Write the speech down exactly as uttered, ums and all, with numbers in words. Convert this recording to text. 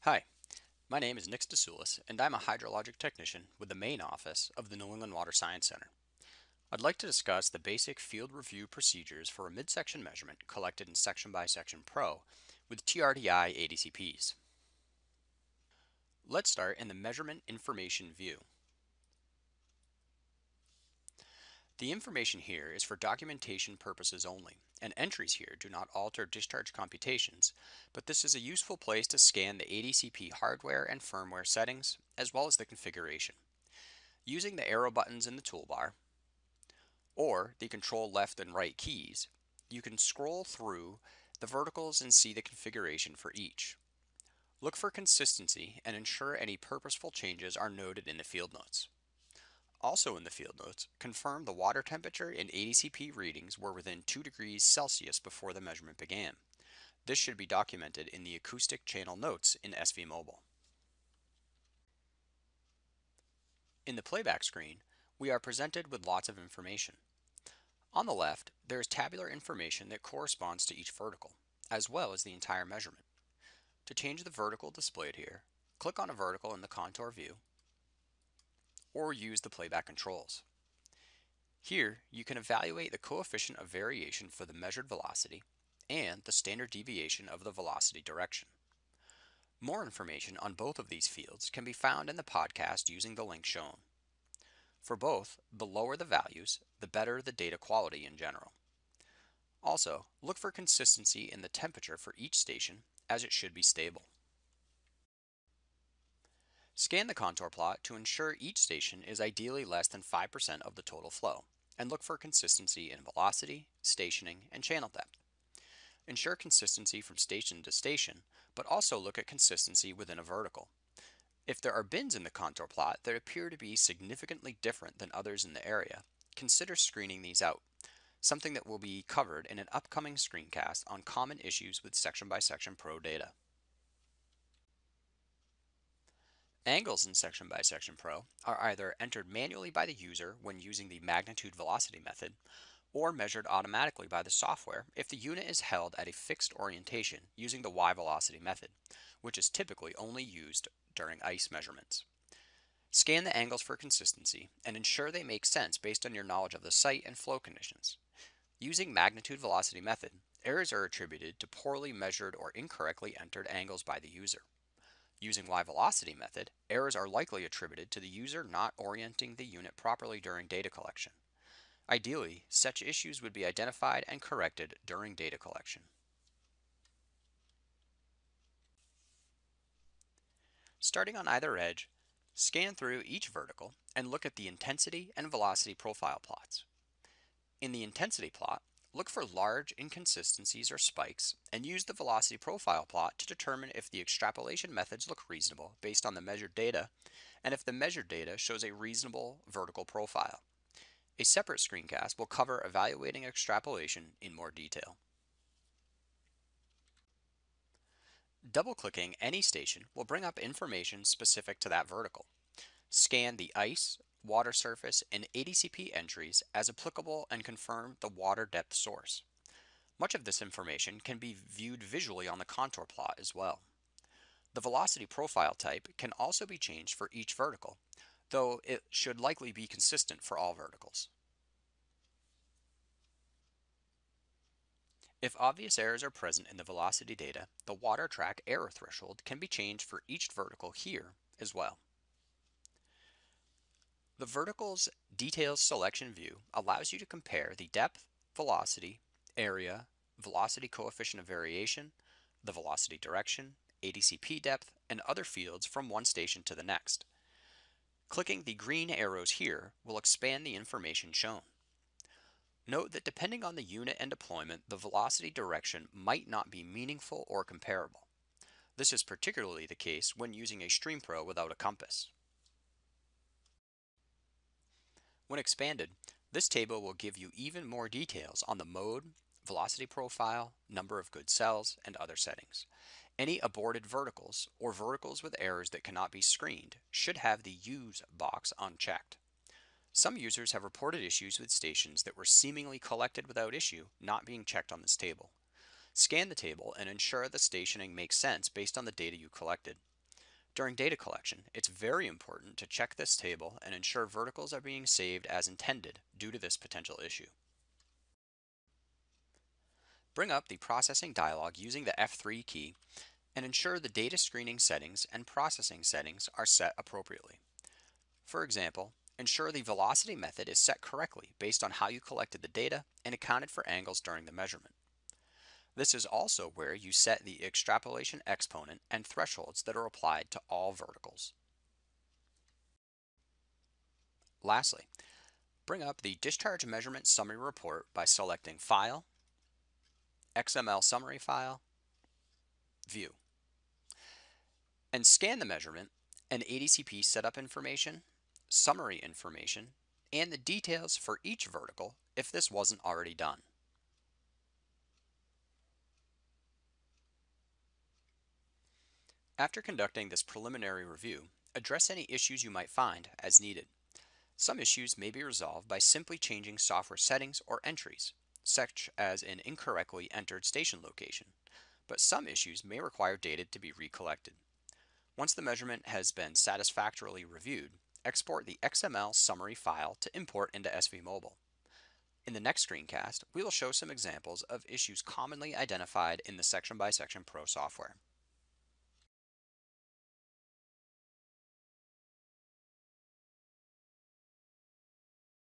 Hi, my name is Nick DeSoulis, and I'm a hydrologic technician with the main office of the New England Water Science Center. I'd like to discuss the basic field review procedures for a midsection measurement collected in Section by Section Pro with T R D I A D C Ps. Let's start in the Measurement Information view. The information here is for documentation purposes only, and entries here do not alter discharge computations, but this is a useful place to scan the A D C P hardware and firmware settings, as well as the configuration. Using the arrow buttons in the toolbar, or the control left and right keys, you can scroll through the verticals and see the configuration for each. Look for consistency and ensure any purposeful changes are noted in the field notes. Also in the field notes, confirm the water temperature and A D C P readings were within two degrees Celsius before the measurement began. This should be documented in the acoustic channel notes in S V Mobile. In the playback screen, we are presented with lots of information. On the left, there is tabular information that corresponds to each vertical, as well as the entire measurement. To change the vertical displayed here, click on a vertical in the contour view, or use the playback controls. Here, you can evaluate the coefficient of variation for the measured velocity and the standard deviation of the velocity direction. More information on both of these fields can be found in the podcast using the link shown. For both, the lower the values, the better the data quality in general. Also, look for consistency in the temperature for each station, as it should be stable. Scan the contour plot to ensure each station is ideally less than five percent of the total flow, and look for consistency in velocity, stationing, and channel depth. Ensure consistency from station to station, but also look at consistency within a vertical. If there are bins in the contour plot that appear to be significantly different than others in the area, consider screening these out, something that will be covered in an upcoming screencast on common issues with Section by Section Pro data. Angles in Section by Section Pro are either entered manually by the user when using the magnitude velocity method, or measured automatically by the software if the unit is held at a fixed orientation using the Y velocity method, which is typically only used during ice measurements. Scan the angles for consistency and ensure they make sense based on your knowledge of the site and flow conditions. Using magnitude velocity method, errors are attributed to poorly measured or incorrectly entered angles by the user. Using Y velocity method, errors are likely attributed to the user not orienting the unit properly during data collection. Ideally, such issues would be identified and corrected during data collection. Starting on either edge, scan through each vertical and look at the intensity and velocity profile plots. In the intensity plot, look for large inconsistencies or spikes and use the velocity profile plot to determine if the extrapolation methods look reasonable based on the measured data and if the measured data shows a reasonable vertical profile. A separate screencast will cover evaluating extrapolation in more detail. Double-clicking any station will bring up information specific to that vertical. Scan the ice, water surface, and A D C P entries as applicable and confirm the water depth source. Much of this information can be viewed visually on the contour plot as well. The velocity profile type can also be changed for each vertical, though it should likely be consistent for all verticals. If obvious errors are present in the velocity data, the water track error threshold can be changed for each vertical here as well. The vertical's details selection view allows you to compare the depth, velocity, area, velocity coefficient of variation, the velocity direction, A D C P depth, and other fields from one station to the next. Clicking the green arrows here will expand the information shown. Note that depending on the unit and deployment, the velocity direction might not be meaningful or comparable. This is particularly the case when using a StreamPro without a compass. When expanded, this table will give you even more details on the mode, velocity profile, number of good cells, and other settings. Any aborted verticals or verticals with errors that cannot be screened should have the Use box unchecked. Some users have reported issues with stations that were seemingly collected without issue not being checked on this table. Scan the table and ensure the stationing makes sense based on the data you collected. During data collection, it's very important to check this table and ensure verticals are being saved as intended due to this potential issue. Bring up the processing dialog using the F three key and ensure the data screening settings and processing settings are set appropriately. For example, ensure the velocity method is set correctly based on how you collected the data and accounted for angles during the measurement. This is also where you set the extrapolation exponent and thresholds that are applied to all verticals. Lastly, bring up the discharge measurement summary report by selecting File, X M L Summary File, View, and scan the measurement and A D C P setup information, summary information, and the details for each vertical if this wasn't already done. After conducting this preliminary review, address any issues you might find as needed. Some issues may be resolved by simply changing software settings or entries, such as an incorrectly entered station location, but some issues may require data to be recollected. Once the measurement has been satisfactorily reviewed, export the X M L summary file to import into S V Mobile. In the next screencast, we will show some examples of issues commonly identified in the Section by Section Pro software.